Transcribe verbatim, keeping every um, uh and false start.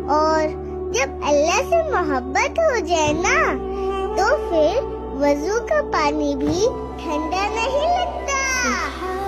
और जब अल्लाह से मोहब्बत हो जाए ना, तो फिर वजू का पानी भी ठंडा नहीं लगता।